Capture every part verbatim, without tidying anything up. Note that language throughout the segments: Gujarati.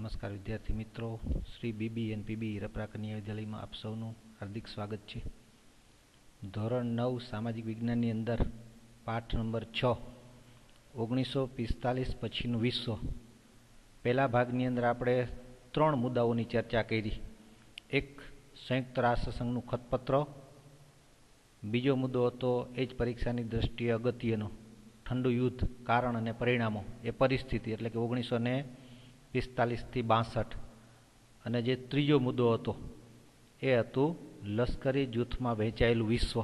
નમસ્કાર વિદ્યાર્થી મિત્રો, Shri BB N PB Hirpara કન્યા વિદ્યાલયમાં આપ સૌનું હાર્દિક સ્વાગત છે. ધોરણ નવ સામાજિક વિજ્ઞાનની અંદર પાઠ નંબર છ ઓગણીસો પિસ્તાલીસ પછીનું વિશ્વ, પહેલા ભાગની અંદર આપણે ત્રણ મુદ્દાઓની ચર્ચા કરી. એક, સંયુક્ત રાષ્ટ્રસંઘનું ખતપત્ર. બીજો મુદ્દો હતો એ જ પરીક્ષાની દ્રષ્ટિએ અગત્યનો, ઠંડુ યુદ્ધ, કારણ અને પરિણામો, એ પરિસ્થિતિ એટલે કે ઓગણીસો ને પિસ્તાલીસથી બાસઠ. અને જે ત્રીજો મુદ્દો હતો એ હતું લશ્કરી જૂથમાં વહેંચાયેલું વિશ્વ.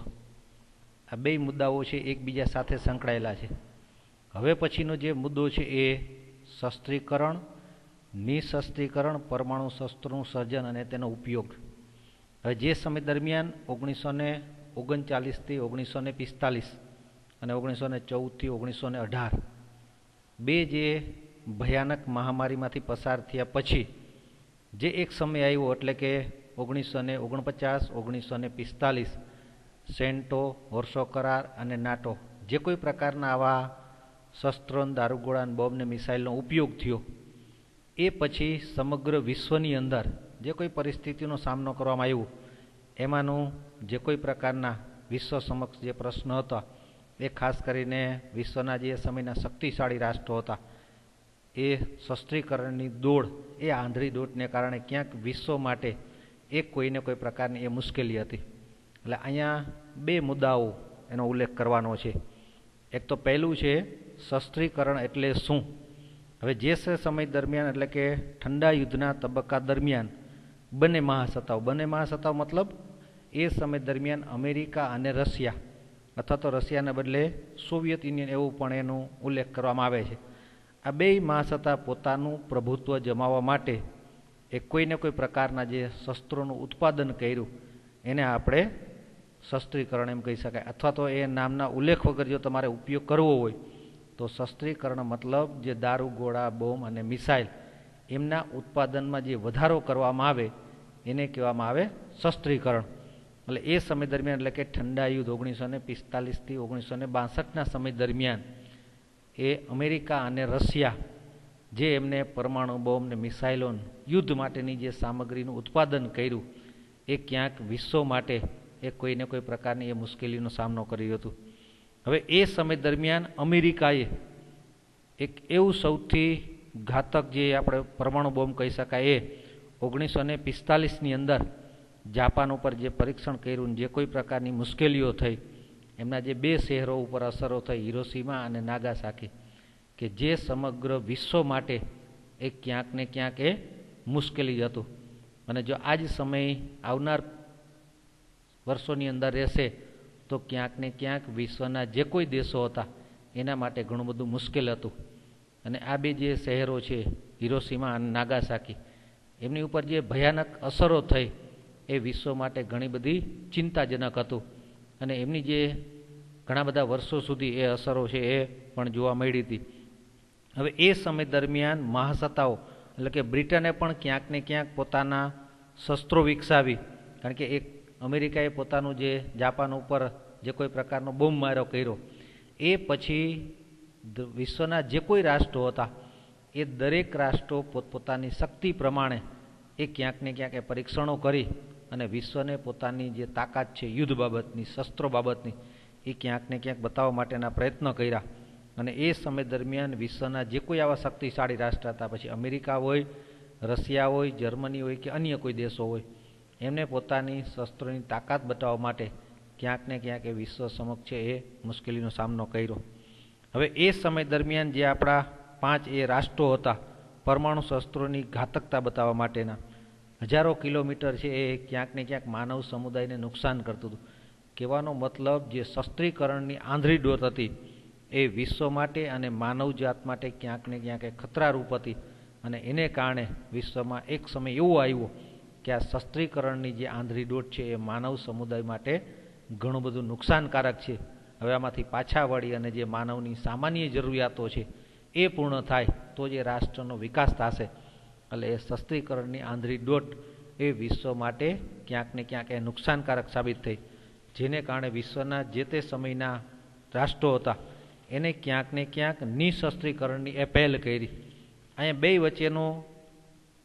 આ બે મુદ્દાઓ છે એકબીજા સાથે સંકળાયેલા છે. હવે પછીનો જે મુદ્દો છે એ શસ્ત્રીકરણ, નિશસ્ત્રીકરણ, પરમાણુ શસ્ત્રોનું સર્જન અને તેનો ઉપયોગ. હવે જે સમય દરમિયાન ઓગણીસો ને ઓગણચાલીસથી ઓગણીસો ને પિસ્તાલીસ અને ઓગણીસો ને ચૌદથી ઓગણીસો ને અઢાર બે જે ભયાનક મહામારીમાંથી પસાર થયા પછી જે એક સમય આવ્યો એટલે કે ઓગણીસો ને ઓગણપચાસ ઓગણીસો ને પિસ્તાલીસ, સેન્ટો, વોર્સો કરાર અને નાટો, જે કોઈ પ્રકારના આવા શસ્ત્રો, દારૂગોળા, બોમ્બ ને મિસાઇલનો ઉપયોગ થયો, એ પછી સમગ્ર વિશ્વની અંદર જે કોઈ પરિસ્થિતિનો સામનો કરવામાં આવ્યો, એમાંનું જે કોઈ પ્રકારના વિશ્વ સમક્ષ જે પ્રશ્ન હતા એ ખાસ કરીને વિશ્વના જે સમયના શક્તિશાળી રાષ્ટ્રો હતા એ શસ્ત્રીકરણની દોડ, એ આંધળી દોડને કારણે ક્યાંક વિશ્વ માટે એક કોઈને કોઈ પ્રકારની એ મુશ્કેલી હતી. એટલે અહીંયા બે મુદ્દાઓ એનો ઉલ્લેખ કરવાનો છે. એક તો પહેલું છે શસ્ત્રીકરણ એટલે શું. હવે જે સમય દરમિયાન એટલે કે ઠંડા યુદ્ધના તબક્કા દરમિયાન બંને મહાસત્તાઓ, બંને મહાસત્તાઓ મતલબ એ સમય દરમિયાન અમેરિકા અને રશિયા, અથવા તો રશિયાના બદલે સોવિયત યુનિયન એવું પણ એનો ઉલ્લેખ કરવામાં આવે છે. આ બે મહાસત્તા પોતાનું પ્રભુત્વ જમાવવા માટે એ કોઈને કોઈ પ્રકારના જે શસ્ત્રોનું ઉત્પાદન કર્યું એને આપણે શસ્ત્રીકરણ એમ કહી શકાય. અથવા તો એ નામના ઉલ્લેખ વગર જો તમારે ઉપયોગ કરવો હોય તો શસ્ત્રીકરણ મતલબ જે દારૂ, ગોળા, બોમ્બ અને મિસાઇલ એમના ઉત્પાદનમાં જે વધારો કરવામાં આવે એને કહેવામાં આવે શસ્ત્રીકરણ. એટલે એ સમય દરમિયાન એટલે કે ઠંડા યુદ્ધ ઓગણીસો ને પિસ્તાલીસથી ઓગણીસો ને બાસઠના સમય દરમિયાન એ અમેરિકા અને રશિયા જે એમને પરમાણુ બોમ્બ ને મિસાઇલો યુદ્ધ માટેની જે સામગ્રીનું ઉત્પાદન કર્યું એ ક્યાંક વિશ્વ માટે એ કોઈને કોઈ પ્રકારની એ મુશ્કેલીનો સામનો કર્યો હતો. હવે એ સમય દરમિયાન અમેરિકાએ એક એવું સૌથી ઘાતક જે આપણે પરમાણુ બોમ્બ કહી શકાય એ ઓગણીસો ને પિસ્તાલીસની અંદર જાપાન ઉપર જે પરીક્ષણ કર્યું, જે કોઈ પ્રકારની મુશ્કેલીઓ થઈ, એમના જે બે શહેરો ઉપર અસરો થઈ, હિરોશીમા અને નાગાસાકી, કે જે સમગ્ર વિશ્વ માટે એ ક્યાંક ને ક્યાંક એ મુશ્કેલી હતું. અને જો આ જ સમય આવનાર વર્ષોની અંદર રહેશે તો ક્યાંક ને ક્યાંક વિશ્વના જે કોઈ દેશો હતા એના માટે ઘણું બધું મુશ્કેલ હતું. અને આ બે જે શહેરો છે હિરોશીમા અને નાગાસાકી, એમની ઉપર જે ભયાનક અસરો થઈ એ વિશ્વ માટે ઘણી બધી ચિંતાજનક હતું. અને એમની જે ઘણા બધા વર્ષો સુધી એ અસરો છે એ પણ જોવા મળી હતી. હવે એ સમય દરમિયાન મહાસત્તાઓ એટલે કે બ્રિટને પણ ક્યાંક ને ક્યાંક પોતાના શસ્ત્રો વિકસાવી, કારણ કે એક અમેરિકાએ પોતાનું જે જાપાન ઉપર જે કોઈ પ્રકારનો બોમ્બ મારો કર્યો, એ પછી વિશ્વના જે કોઈ રાષ્ટ્રો હતા એ દરેક રાષ્ટ્રો પોતપોતાની શક્તિ પ્રમાણે એ ક્યાંક ને ક્યાંક એ પરીક્ષણો કરી અને વિશ્વને પોતાની જે તાકાત છે યુદ્ધ બાબતની, શસ્ત્રો બાબતની, એ ક્યાંક ને ક્યાંક બતાવવા માટેના પ્રયત્નો કર્યા. અને એ સમય દરમિયાન વિશ્વના જે કોઈ આવા શક્તિશાળી રાષ્ટ્ર હતા, પછી અમેરિકા હોય, રશિયા હોય, જર્મની હોય કે અન્ય કોઈ દેશો હોય, એમને પોતાની શસ્ત્રોની તાકાત બતાવવા માટે ક્યાંક ને ક્યાંક એ વિશ્વ સમક્ષ છે એ મુશ્કેલીનો સામનો કર્યો. હવે એ સમય દરમિયાન જે આપણા પાંચ એ રાષ્ટ્રો હતા પરમાણુ શસ્ત્રોની ઘાતકતા બતાવવા માટેના, હજારો કિલોમીટર છે એ ક્યાંક ને ક્યાંક માનવ સમુદાયને નુકસાન કરતું હતું. કહેવાનો મતલબ જે શસ્ત્રીકરણની આંધળી દોડ હતી એ વિશ્વ માટે અને માનવજાત માટે ક્યાંક ને ક્યાંક એ ખતરારૂપ હતી. અને એને કારણે વિશ્વમાં એક સમય એવો આવ્યો કે આ શસ્ત્રીકરણની જે આંધળી દોડ છે એ માનવ સમુદાય માટે ઘણું બધું નુકસાનકારક છે. હવે આમાંથી પાછા વળી અને જે માનવની સામાન્ય જરૂરિયાતો છે એ પૂર્ણ થાય તો જે રાષ્ટ્રનો વિકાસ થશે. એટલે એ શસ્ત્રીકરણની આંધળી દોટ એ વિશ્વ માટે ક્યાંક ને ક્યાંક એ નુકસાનકારક સાબિત થઈ, જેને કારણે વિશ્વના જે તે સમયના રાષ્ટ્રો હતા એને ક્યાંક ને ક્યાંક નિશસ્ત્રીકરણની એ પહેલ કરી. અહીંયા બે વચ્ચેનો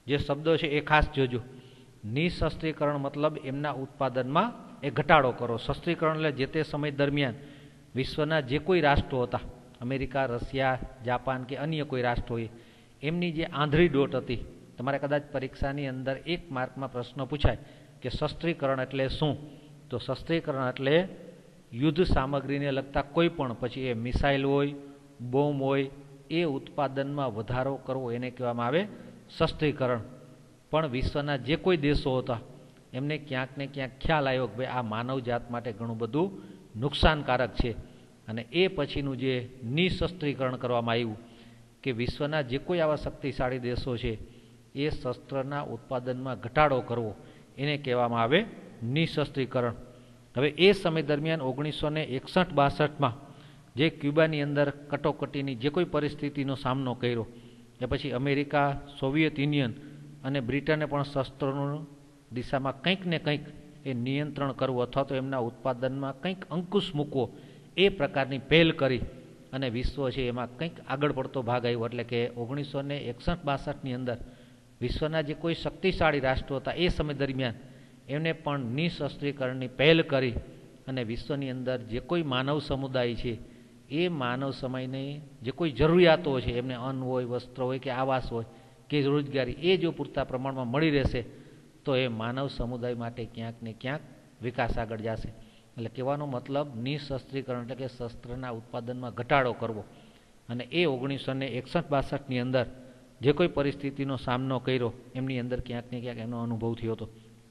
જે શબ્દો છે એ ખાસ જોજો. નિશસ્ત્રીકરણ મતલબ એમના ઉત્પાદનમાં એ ઘટાડો કરો. શસ્ત્રીકરણ એટલે જે તે સમય દરમિયાન વિશ્વના જે કોઈ રાષ્ટ્રો હતા, અમેરિકા, રશિયા, જાપાન કે અન્ય કોઈ રાષ્ટ્રોએ એમની જે આંધળી દોટ હતી, તમારે કદાચ પરીક્ષાની અંદર એક માર્કમાં પ્રશ્ન પૂછાય કે શસ્ત્રીકરણ એટલે શું, તો શસ્ત્રીકરણ એટલે યુદ્ધ સામગ્રીને લગતા કોઈ પણ, પછી એ મિસાઇલ હોય, બોમ્બ હોય, એ ઉત્પાદનમાં વધારો કરવો એને કહેવામાં આવે શસ્ત્રીકરણ. પણ વિશ્વના જે કોઈ દેશો હતા એમને ક્યાંક ને ક્યાંક ખ્યાલ આવ્યો કે ભાઈ આ માનવજાત માટે ઘણું બધું નુકસાનકારક છે, અને એ પછીનું જે નિશસ્ત્રીકરણ કરવામાં આવ્યું કે વિશ્વના જે કોઈ આવા શક્તિશાળી દેશો છે એ શસ્ત્રના ઉત્પાદનમાં ઘટાડો કરવો એને કહેવામાં આવે નિશસ્ત્રીકરણ. હવે એ સમય દરમિયાન ઓગણીસો ને એકસઠ બાસઠમાં જે ક્યુબાની અંદર કટોકટીની જે કોઈ પરિસ્થિતિનો સામનો કર્યો, એ પછી અમેરિકા, સોવિયત યુનિયન અને બ્રિટને પણ શસ્ત્રોનું દિશામાં કંઈક ને કંઈક એ નિયંત્રણ કરવું અથવા તો એમના ઉત્પાદનમાં કંઈક અંકુશ મૂકવો એ પ્રકારની પહેલ કરી અને વિશ્વ છે એમાં કંઈક આગળ પડતો ભાગ આવ્યો. એટલે કે ઓગણીસો ને એકસઠ બાસઠની અંદર વિશ્વના જે કોઈ શક્તિશાળી રાષ્ટ્રો હતા એ સમય દરમિયાન એમને પણ નિશસ્ત્રીકરણની પહેલ કરી અને વિશ્વની અંદર જે કોઈ માનવ સમુદાય છે એ માનવ સમયની જે કોઈ જરૂરિયાતો છે, એમને અન્ન હોય, વસ્ત્ર હોય કે આવાસ હોય કે રોજગારી, એ જો પૂરતા પ્રમાણમાં મળી રહેશે તો એ માનવ સમુદાય માટે ક્યાંક ને ક્યાંક વિકાસ આગળ જશે. એટલે કહેવાનો મતલબ નિશસ્ત્રીકરણ એટલે કે શસ્ત્રના ઉત્પાદનમાં ઘટાડો કરવો. અને એ ઓગણીસો ને એકસઠ બાસઠની અંદર જે કોઈ પરિસ્થિતિનો સામનો કર્યો એમની અંદર ક્યાંક ને ક્યાંક એનો અનુભવ થયો હતો.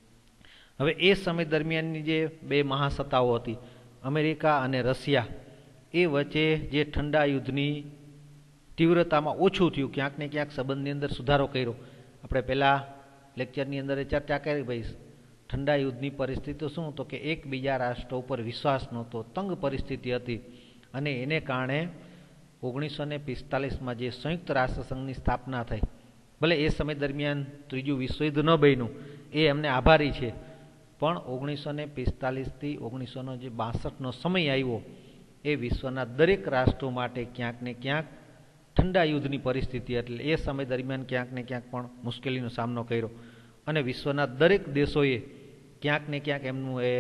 હવે એ સમય દરમિયાનની જે બે મહાસત્તાઓ હતી, અમેરિકા અને રશિયા, એ વચ્ચે જે ઠંડા યુદ્ધની તીવ્રતામાં ઓછું થયું, ક્યાંક ને ક્યાંક સંબંધની અંદર સુધારો કર્યો. આપણે પહેલાં લેક્ચરની અંદર ચર્ચા કરી, ભાઈ ઠંડા યુદ્ધની પરિસ્થિતિ શું, તો કે એકબીજા રાષ્ટ્રો ઉપર વિશ્વાસ નહોતો, તંગ પરિસ્થિતિ હતી, અને એને કારણે ઓગણીસો ને પિસ્તાલીસમાં જે સંયુક્ત રાષ્ટ્રસંઘની સ્થાપના થઈ, ભલે એ સમય દરમિયાન ત્રીજું વિશ્વયુદ્ધ ન બન્યું, એ એમને આભારી છે, પણ ઓગણીસો ને પિસ્તાલીસથી ઓગણીસો જે બાસઠનો સમય આવ્યો એ વિશ્વના દરેક રાષ્ટ્રો માટે ક્યાંક ને ક્યાંક ઠંડા યુદ્ધની પરિસ્થિતિ, એટલે એ સમય દરમિયાન ક્યાંક ને ક્યાંક પણ મુશ્કેલીનો સામનો કર્યો. અને વિશ્વના દરેક દેશોએ ક્યાંક ને ક્યાંક એમનું એ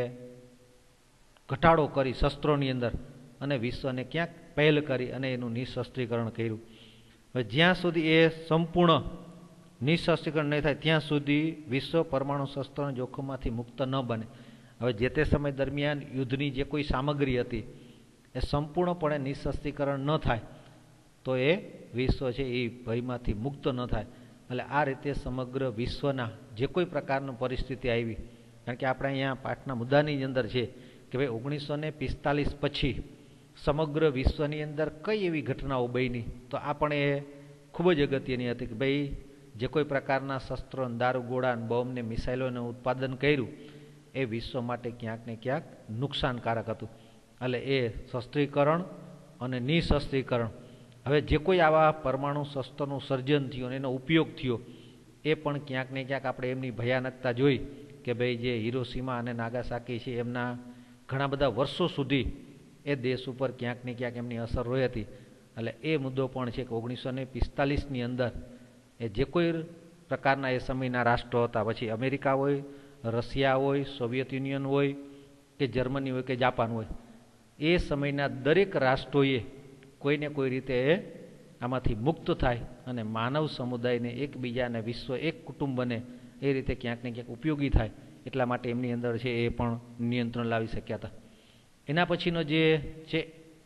ઘટાડો કરી શસ્ત્રોની અંદર, અને વિશ્વને ક્યાંક પહેલ કરી અને એનું નિશસ્ત્રીકરણ કર્યું. હવે જ્યાં સુધી એ સંપૂર્ણ નિશસ્ત્રીકરણ નહીં થાય ત્યાં સુધી વિશ્વ પરમાણુ શસ્ત્રોના જોખમમાંથી મુક્ત ન બને. હવે જે તે સમય દરમિયાન યુદ્ધની જે કોઈ સામગ્રી હતી એ સંપૂર્ણપણે નિશસ્ત્રીકરણ ન થાય તો એ વિશ્વ છે એ ભયમાંથી મુક્ત ન થાય. એટલે આ રીતે સમગ્ર વિશ્વના જે કોઈ પ્રકારની પરિસ્થિતિ આવી, કારણ કે આપણે અહીંયા પાઠના મુદ્દાની અંદર છે કે ભાઈ ઓગણીસો ને પિસ્તાલીસ પછી સમગ્ર વિશ્વની અંદર કઈ એવી ઘટનાઓ બની, તો આ પણ એ ખૂબ જ અગત્યની હતી કે ભાઈ જે કોઈ પ્રકારના શસ્ત્રો, દારૂગોળા, બોમ્બ ને મિસાઇલોનું ઉત્પાદન કર્યું એ વિશ્વ માટે ક્યાંક ને ક્યાંક નુકસાનકારક હતું. એટલે એ શસ્ત્રીકરણ અને નિશસ્ત્રીકરણ, હવે જે કોઈ આવા પરમાણુ શસ્ત્રોનું સર્જન થયું અને એનો ઉપયોગ થયો એ પણ ક્યાંક ને ક્યાંક આપણે એમની ભયાનકતા જોઈ કે ભાઈ જે હિરોશીમા અને નાગાસાકી છે એમના ઘણા બધા વર્ષો સુધી એ દેશ ઉપર ક્યાંક ને ક્યાંક એમની અસર રહી હતી. એટલે એ મુદ્દો પણ છે કે ઓગણીસો ને પિસ્તાલીસની અંદર એ જે કોઈ પ્રકારના એ સમયના રાષ્ટ્રો હતા, પછી અમેરિકા હોય, રશિયા હોય, સોવિયત યુનિયન હોય કે જર્મની હોય કે જાપાન હોય, એ સમયના દરેક રાષ્ટ્રોએ કોઈને કોઈ રીતે એ આમાંથી મુક્ત થાય અને માનવ સમુદાયને એકબીજાને વિશ્વ એક કુટુંબ બને એ રીતે ક્યાંક ને ક્યાંક ઉપયોગી થાય, એટલા માટે એમની અંદર છે એ પણ નિયંત્રણ લાવી શક્યા હતા. એના પછીનો જે છે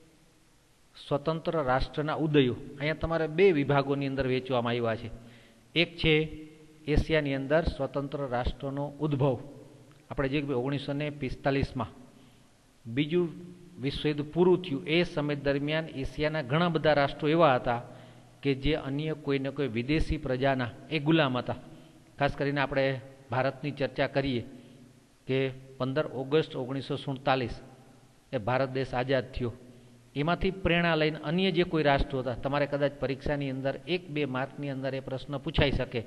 સ્વતંત્ર રાષ્ટ્રના ઉદયો, અહીંયા તમારે બે વિભાગોની અંદર વહેંચવામાં આવ્યા છે. એક છે એશિયાની અંદર સ્વતંત્ર રાષ્ટ્રનો ઉદ્ભવ, આપણે જે ઓગણીસો ને પિસ્તાલીસમાં બીજું વિશ્વયુદ્ધ પૂરું થયું એ સમય દરમિયાન એશિયાના ઘણા બધા રાષ્ટ્રો એવા હતા કે જે અન્ય કોઈને કોઈ વિદેશી પ્રજાના એ ગુલામ હતા. ખાસ કરીને આપણે ભારતની ચર્ચા કરીએ કે પંદર ઓગસ્ટ ઓગણીસો સુડતાલીસ એ ભારત દેશ આઝાદ થયો, એમાંથી પ્રેરણા લઈને અન્ય જે કોઈ રાષ્ટ્રો હતા, તમારે કદાચ પરીક્ષાની અંદર એક બે માર્કની અંદર એ પ્રશ્ન પૂછાઈ શકે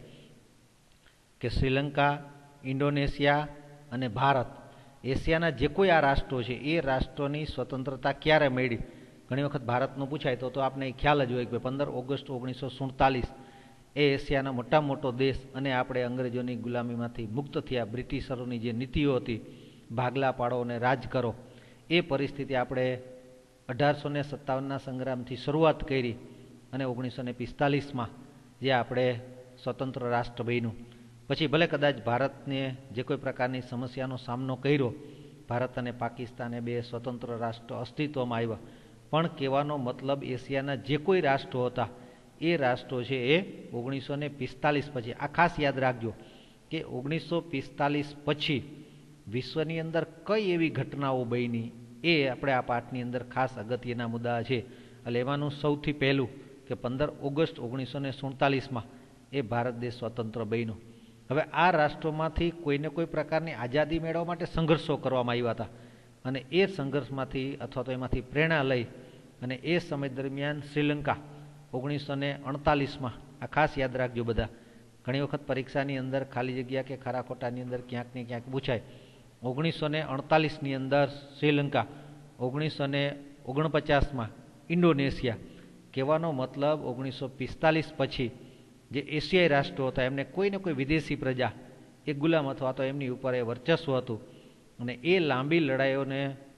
કે શ્રીલંકા, ઇન્ડોનેશિયા અને ભારત, એશિયાના જે કોઈ આ રાષ્ટ્રો છે એ રાષ્ટ્રોની સ્વતંત્રતા ક્યારે મળી. ઘણી વખત ભારતનું પૂછાય તો તો આપણે ખ્યાલ જ હોય કે પંદર ઓગસ્ટ ઓગણીસો સુડતાલીસ એ એશિયાનો મોટામાં મોટો દેશ અને આપણે અંગ્રેજોની ગુલામીમાંથી મુક્ત થયા, બ્રિટિશરોની જે નીતિઓ હતી ભાગલા પાડો અને રાજ કરો, એ પરિસ્થિતિ આપણે અઢારસો ને સત્તાવનના સંગ્રામથી શરૂઆત કરી અને ઓગણીસો ને પિસ્તાલીસમાં જે આપણે સ્વતંત્ર રાષ્ટ્ર બન્યું. પછી ભલે કદાચ ભારતને જે કોઈ પ્રકારની સમસ્યાનો સામનો કર્યો, ભારત અને પાકિસ્તાને બે સ્વતંત્ર રાષ્ટ્ર અસ્તિત્વમાં આવ્યા, પણ કહેવાનો મતલબ એશિયાના જે કોઈ રાષ્ટ્રો હતા એ રાષ્ટ્રો છે એ ઓગણીસો ને પિસ્તાલીસ પછી, આ ખાસ યાદ રાખજો કે ઓગણીસો પિસ્તાલીસ પછી વિશ્વની અંદર કઈ એવી ઘટનાઓ બની, એ આપણે આ પાઠની અંદર ખાસ અગત્યના મુદ્દા છે. એટલે એમાંનું સૌથી પહેલું કે પંદર ઓગસ્ટ ઓગણીસો ને સુડતાલીસમાં એ ભારત દેશ સ્વતંત્ર બન્યો. હવે આ રાષ્ટ્રોમાંથી કોઈને કોઈ પ્રકારની આઝાદી મેળવવા માટે સંઘર્ષો કરવામાં આવ્યા હતા અને એ સંઘર્ષમાંથી અથવા તો એમાંથી પ્રેરણા લઈ અને એ સમય દરમિયાન શ્રીલંકા ઓગણીસો ને અડતાલીસમાં, આ ખાસ યાદ રાખજો બધા, ઘણી વખત પરીક્ષાની અંદર ખાલી જગ્યા કે ખરા ખોટાની અંદર ક્યાંક ને ક્યાંક પૂછાય. ઓગણીસો ને અડતાલીસની અંદર શ્રીલંકા, ઓગણીસો ને ઓગણપચાસમાં ઇન્ડોનેશિયા. કહેવાનો મતલબ ઓગણીસો પિસ્તાલીસ પછી જે એશિયાઈ રાષ્ટ્રો હતા એમને કોઈને કોઈ વિદેશી પ્રજા એ ગુલામ અથવા તો એમની ઉપર એ વર્ચસ્વ હતું અને એ લાંબી લડાઈઓને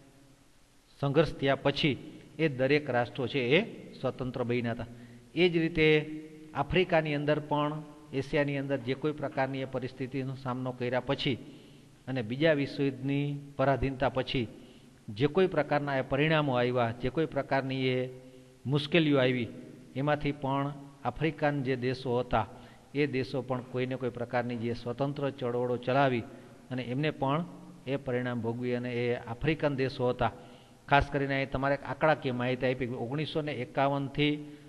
સંઘર્ષ થયા પછી એ દરેક રાષ્ટ્રો છે એ સ્વતંત્ર બન્યા હતા. એ જ રીતે આફ્રિકાની અંદર પણ એશિયાની અંદર જે કોઈ પ્રકારની એ પરિસ્થિતિનો સામનો કર્યા પછી અને બીજા વિશ્વયુદ્ધની પરાધીનતા પછી જે કોઈ પ્રકારના એ પરિણામો આવ્યા, જે કોઈ પ્રકારની એ મુશ્કેલીઓ આવી, એમાંથી પણ આફ્રિકન જે દેશો હતા એ દેશો પણ કોઈને કોઈ પ્રકારની જે સ્વતંત્ર ચળવળો ચલાવી અને એમને પણ એ પરિણામ ભોગવી અને એ આફ્રિકન દેશો હતા. ખાસ કરીને એ તમારે આંકડાકીય માહિતી આપી કે ઓગણીસો ને એકાવનથી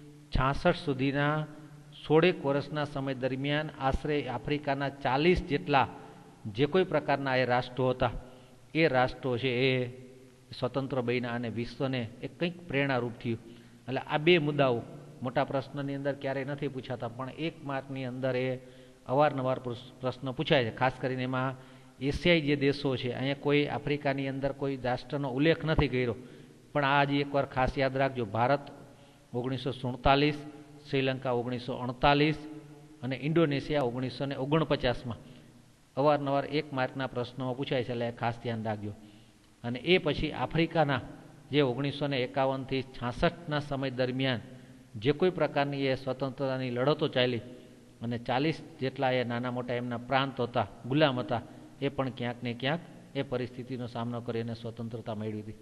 છાસઠ સુધીના સોળેક વર્ષના સમય દરમિયાન આશરે આફ્રિકાના ચાલીસ જેટલા જે કોઈ પ્રકારના એ રાષ્ટ્રો હતા એ રાષ્ટ્રો છે એ સ્વતંત્ર બન્યા અને વિશ્વને એ કંઈક પ્રેરણારૂપ થયું. એટલે આ બે મુદ્દાઓ મોટા પ્રશ્નની અંદર ક્યારેય નથી પૂછાતા, પણ એક માર્કની અંદર એ અવારનવાર પ્રશ્ન પૂછાય છે. ખાસ કરીને એમાં એશિયાઈ જે દેશો છે, અહીંયા કોઈ આફ્રિકાની અંદર કોઈ રાષ્ટ્રનો ઉલ્લેખ નથી કર્યો, પણ આ જ એકવાર ખાસ યાદ રાખજો, ભારત ઓગણીસો સુડતાલીસ, શ્રીલંકા ઓગણીસો અડતાલીસ અને ઇન્ડોનેશિયા ઓગણીસો ને ઓગણપચાસમાં અવારનવાર એક માર્કના પ્રશ્નોમાં પૂછાય છે, એટલે ખાસ ધ્યાન રાખજો. અને એ પછી આફ્રિકાના જે ઓગણીસો ને એકાવનથી છાસઠના સમય દરમિયાન જે કોઈ પ્રકારની એ સ્વતંત્રતાની લડતો ચાલી અને ચાલીસ જેટલા એ નાના મોટા એમના પ્રાંત હતા, ગુલામ હતા, એ પણ ક્યાંક ને ક્યાંક એ પરિસ્થિતિનો સામનો કરીને સ્વતંત્રતા મેળવી હતી.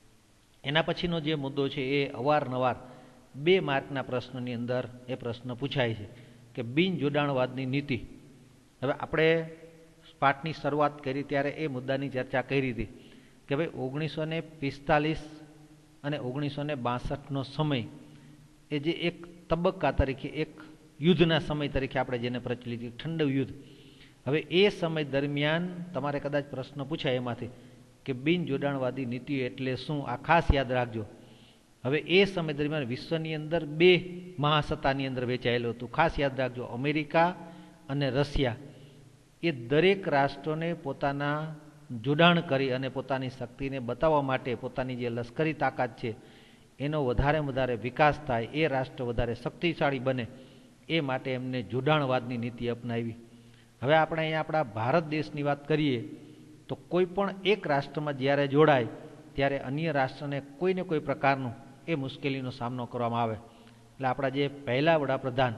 એના પછીનો જે મુદ્દો છે એ અવારનવાર બે માર્કના પ્રશ્નની અંદર એ પ્રશ્ન પૂછાય છે કે બિન જોડાણવાદની નીતિ. હવે આપણે પાઠની શરૂઆત કરી ત્યારે એ મુદ્દાની ચર્ચા કરી હતી કે ભાઈ ઓગણીસો ને પિસ્તાલીસ અને ઓગણીસો ને બાસઠનો સમય એ જે એક તબક્કા તરીકે, એક યુદ્ધના સમય તરીકે આપણે જેને પ્રચલિત ઠંડુ યુદ્ધ. હવે એ સમય દરમિયાન તમારે કદાચ પ્રશ્ન પૂછાય એમાંથી કે બિન જોડાણવાદી નીતિ એટલે શું, આ ખાસ યાદ રાખજો. હવે એ સમય દરમિયાન વિશ્વની અંદર બે મહાસત્તાની અંદર વેચાયેલું હતું. ખાસ યાદ રાખજો, અમેરિકા અને રશિયા એ દરેક રાષ્ટ્રોને પોતાના જોડાણ કરી અને પોતાની શક્તિને બતાવવા માટે પોતાની જે લશ્કરી તાકાત છે એનો વધારે વધારે વિકાસ થાય, એ રાષ્ટ્ર વધારે શક્તિશાળી બને, એ માટે એમને જોડાણવાદની નીતિ અપનાવી. હવે આપણે અહીંયા આપણા ભારત દેશની વાત કરીએ તો કોઈ પણ એક રાષ્ટ્રમાં જ્યારે જોડાય ત્યારે અન્ય રાષ્ટ્રને કોઈને કોઈ પ્રકારનું એ મુશ્કેલીનો સામનો કરવામાં આવે. એટલે આપણા જે પહેલા વડાપ્રધાન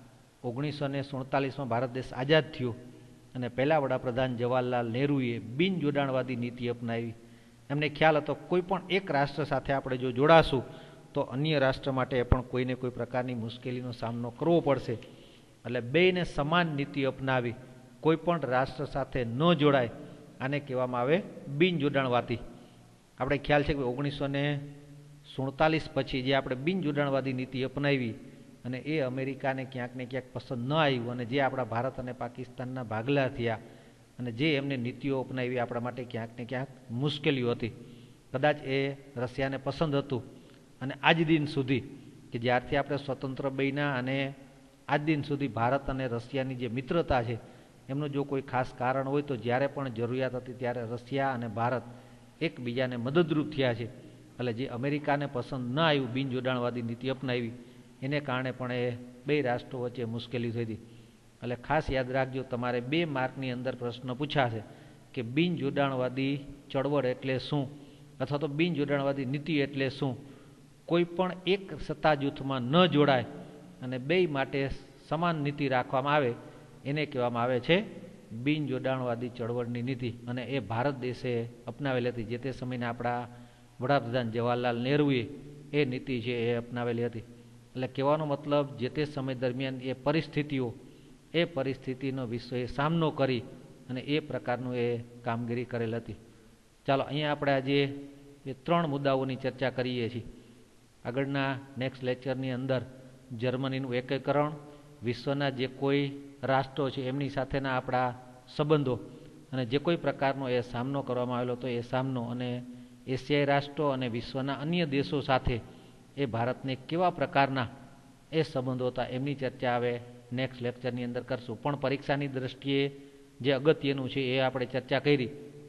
ઓગણીસો ને સુડતાલીસમાં ભારત દેશ આઝાદ થયો અને પહેલા વડાપ્રધાન જવાહરલાલ નહેરુએ બિન જોડાણવાદી નીતિ અપનાવી. એમને ખ્યાલ હતો કોઈ પણ એક રાષ્ટ્ર સાથે આપણે જો જોડાશું તો અન્ય રાષ્ટ્ર માટે પણ કોઈને કોઈ પ્રકારની મુશ્કેલીનો સામનો કરવો પડશે. એટલે બેયને સમાન નીતિ અપનાવી, કોઈ પણ રાષ્ટ્ર સાથે ન જોડાય, આને કહેવામાં આવે બિન જોડાણવાદી. આપણે ખ્યાલ છે કે ઓગણીસો ને સુડતાલીસ પછી જે આપણે બિન જોડાણવાદી નીતિ અપનાવી અને એ અમેરિકાને ક્યાંક ને ક્યાંક પસંદ ન આવ્યું અને જે આપણા ભારત અને પાકિસ્તાનના ભાગલા થયા અને જે એમને નીતિઓ અપનાવી આપણા માટે ક્યાંક ને ક્યાંક મુશ્કેલીઓ હતી. કદાચ એ રશિયાને પસંદ હતું અને આજ દિન સુધી કે જ્યારથી આપણે સ્વતંત્ર બન્યા અને આજ દિન સુધી ભારત અને રશિયાની જે મિત્રતા છે એમનું જો કોઈ ખાસ કારણ હોય તો જ્યારે પણ જરૂરિયાત હતી ત્યારે રશિયા અને ભારત એકબીજાને મદદરૂપ થયા છે. એટલે જે અમેરિકાને પસંદ ન આવ્યું બિન જોડાણવાદી નીતિ અપનાવી એને કારણે પણ એ બે રાષ્ટ્રો વચ્ચે મુશ્કેલી થઈ હતી. એટલે ખાસ યાદ રાખજો, તમારે બે માર્કની અંદર પ્રશ્ન પૂછાશે કે બિન જોડાણવાદી ચળવળ એટલે શું, અથવા તો બિન જોડાણવાદી નીતિ એટલે શું. કોઈ પણ એક સત્તા જૂથમાં ન જોડાય અને બે માટે સમાન નીતિ રાખવામાં આવે એને કહેવામાં આવે છે બિન જોડાણવાદી ચળવળની નીતિ. અને એ ભારત દેશે અપનાવેલી હતી. જે તે સમયના આપણા વડાપ્રધાન જવાહરલાલ નહેરુએ એ નીતિ છે એ અપનાવેલી હતી. એટલે કહેવાનો મતલબ, જે તે સમય દરમિયાન એ પરિસ્થિતિઓ એ પરિસ્થિતિનો વિશ્વએ સામનો કરી અને એ પ્રકારનું એ કામગીરી કરેલ હતી. ચાલો, અહીંયા આપણે આજે એ ત્રણ મુદ્દાઓની ચર્ચા કરીએ છીએ. આગળના નેક્સ્ટ લેક્ચરની અંદર જર્મનીનું એકીકરણ, વિશ્વના જે કોઈ રાષ્ટ્રો છે એમની સાથેના આપણા સંબંધો અને જે કોઈ પ્રકારનો એ સામનો કરવામાં આવેલો હતો એ સામનો, અને એશિયાઈ રાષ્ટ્રો અને વિશ્વના અન્ય દેશો સાથે એ ભારતને કેવા પ્રકારના એ સંબંધો હતા એમની ચર્ચા હવે નેક્સ્ટ લેક્ચરની અંદર કરશું. પણ પરીક્ષાની દ્રષ્ટિએ જે અગત્યનું છે એ આપણે ચર્ચા કરી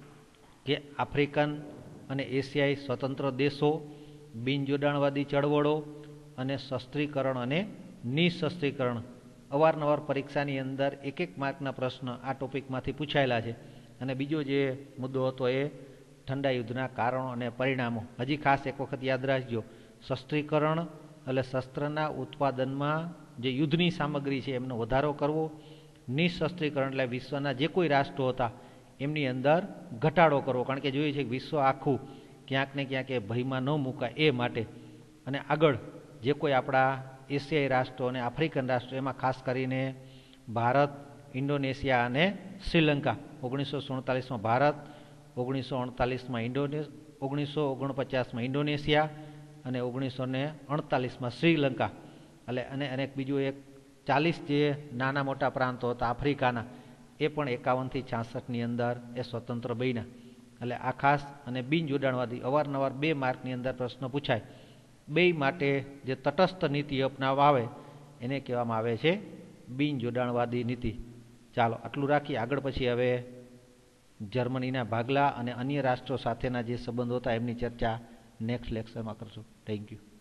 કે આફ્રિકન અને એશિયાઈ સ્વતંત્ર દેશો, બિન જોડાણવાદી ચળવળો અને શસ્ત્રીકરણ અને નિશસ્ત્રીકરણ. અવારનવાર પરીક્ષાની અંદર એક એક માર્કના પ્રશ્ન આ ટોપિકમાંથી પૂછાયેલા છે. અને બીજો જે મુદ્દો હતો એ ઠંડા યુદ્ધના કારણો અને પરિણામો. હજી ખાસ એક વખત યાદ રાખજો, શસ્ત્રીકરણ એટલે શસ્ત્રના ઉત્પાદનમાં જે યુદ્ધની સામગ્રી છે એમનો વધારો કરવો, નિશસ્ત્રીકરણ એટલે વિશ્વના જે કોઈ રાષ્ટ્રો હતા એમની અંદર ઘટાડો કરવો. કારણ કે જોઈએ છે કે વિશ્વ આખું ક્યાંક ને ક્યાંક એ ભયમાં ન મુકાય એ માટે. અને આગળ જે કોઈ આપણા એશિયાઈ રાષ્ટ્રો અને આફ્રિકન રાષ્ટ્રો, એમાં ખાસ કરીને ભારત, ઇન્ડોનેશિયા અને શ્રીલંકા. ઓગણીસો સુડતાલીસમાં ભારત, ઓગણીસો અડતાલીસમાં ઇન્ડોને ઓગણીસો ઓગણપચાસમાં ઇન્ડોનેશિયા અને ઓગણીસો ને અડતાલીસમાં શ્રીલંકા. એટલે અને અનેક બીજું એક ચાલીસ જે નાના મોટા પ્રાંતો હતા આફ્રિકાના, એ પણ એકાવનથી છાસઠની અંદર એ સ્વતંત્ર બન્યા. એટલે આ ખાસ. અને બિન જોડાણવાદી અવારનવાર બે માર્કની અંદર પ્રશ્ન પૂછાય. બે માટે જે તટસ્થ નીતિ અપનાવવા આવે એને કહેવામાં આવે છે બિન જોડાણવાદી નીતિ. ચાલો, આટલું રાખી આગળ પછી હવે જર્મનીના ભાગલા અને અન્ય રાષ્ટ્રો સાથેના જે સંબંધો હતા એમની ચર્ચા નેક્સ્ટ લેક્ચરમાં કરશું. Thank you.